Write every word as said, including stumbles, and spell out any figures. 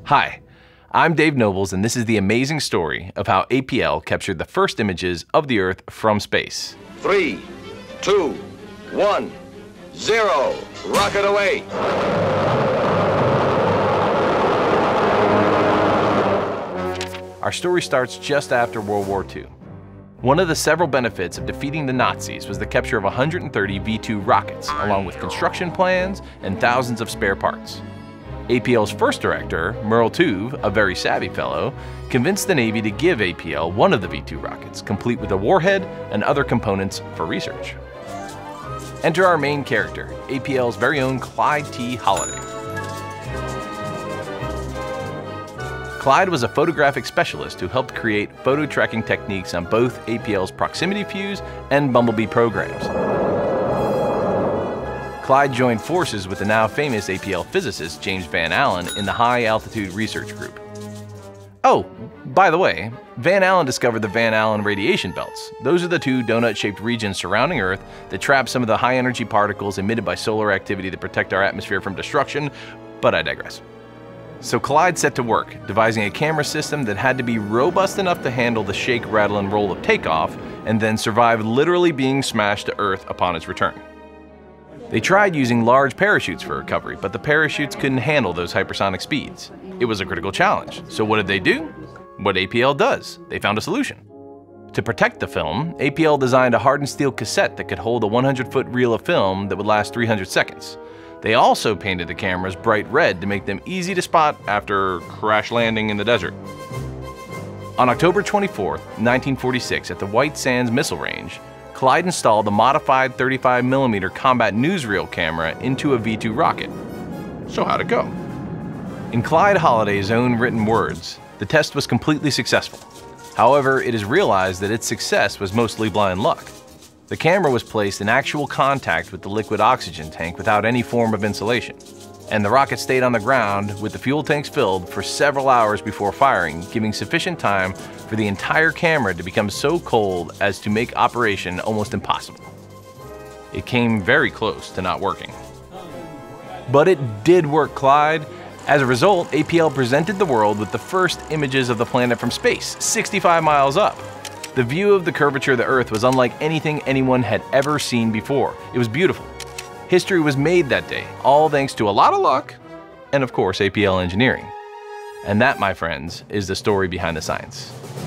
Hi, I'm Dave Nobles, and this is the amazing story of how A P L captured the first images of the Earth from space. Three, two, one, zero. Rocket away. Our story starts just after World War Two. One of the several benefits of defeating the Nazis was the capture of one hundred thirty V two rockets, along with construction plans and thousands of spare parts. A P L's first director, Merle Tuve, a very savvy fellow, convinced the Navy to give A P L one of the V two rockets, complete with a warhead and other components for research. Enter our main character, A P L's very own Clyde T. Holliday. Clyde was a photographic specialist who helped create photo tracking techniques on both A P L's proximity fuse and Bumblebee programs. Clyde joined forces with the now famous A P L physicist James Van Allen in the High Altitude Research Group. Oh, by the way, Van Allen discovered the Van Allen radiation belts. Those are the two donut-shaped regions surrounding Earth that trap some of the high-energy particles emitted by solar activity that protect our atmosphere from destruction, but I digress. So Clyde set to work, devising a camera system that had to be robust enough to handle the shake, rattle, and roll of takeoff, and then survive literally being smashed to Earth upon its return. They tried using large parachutes for recovery, but the parachutes couldn't handle those hypersonic speeds. It was a critical challenge. So what did they do? What A P L does. They found a solution. To protect the film, A P L designed a hardened steel cassette that could hold a one hundred foot reel of film that would last three hundred seconds. They also painted the cameras bright red to make them easy to spot after crash landing in the desert. On October twenty-fourth, nineteen forty-six, at the White Sands Missile Range, Clyde installed a modified thirty-five millimeter combat newsreel camera into a V two rocket. So how'd it go? In Clyde Holliday's own written words, the test was completely successful. However, it is realized that its success was mostly blind luck. The camera was placed in actual contact with the liquid oxygen tank without any form of insulation, and the rocket stayed on the ground with the fuel tanks filled for several hours before firing, giving sufficient time for the entire camera to become so cold as to make operation almost impossible. It came very close to not working. But it did work, Clyde. As a result, A P L presented the world with the first images of the planet from space, sixty-five miles up. The view of the curvature of the Earth was unlike anything anyone had ever seen before. It was beautiful. History was made that day, all thanks to a lot of luck, and of course A P L engineering. And that, my friends, is the story behind the science.